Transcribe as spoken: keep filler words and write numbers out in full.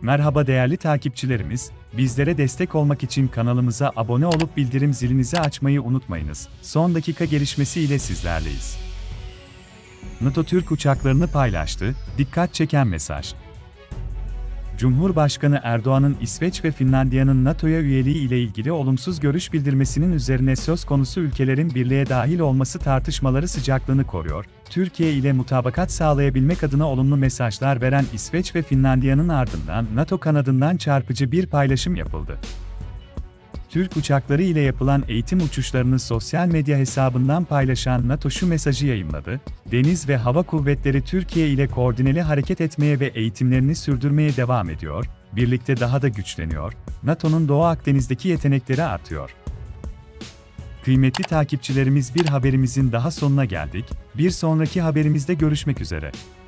Merhaba değerli takipçilerimiz, bizlere destek olmak için kanalımıza abone olup bildirim zilinizi açmayı unutmayınız. Son dakika gelişmesi ile sizlerleyiz. NATO Türk uçaklarını paylaştı, dikkat çeken mesaj. Cumhurbaşkanı Erdoğan'ın İsveç ve Finlandiya'nın NATO'ya üyeliği ile ilgili olumsuz görüş bildirmesinin üzerine söz konusu ülkelerin birliğe dahil olması tartışmaları sıcaklığını koruyor. Türkiye ile mutabakat sağlayabilmek adına olumlu mesajlar veren İsveç ve Finlandiya'nın ardından NATO kanadından çarpıcı bir paylaşım yapıldı. Türk uçakları ile yapılan eğitim uçuşlarını sosyal medya hesabından paylaşan NATO şu mesajı yayımladı: Deniz ve Hava Kuvvetleri Türkiye ile koordineli hareket etmeye ve eğitimlerini sürdürmeye devam ediyor, birlikte daha da güçleniyor, NATO'nun Doğu Akdeniz'deki yetenekleri artıyor. Kıymetli takipçilerimiz, bir haberimizin daha sonuna geldik, bir sonraki haberimizde görüşmek üzere.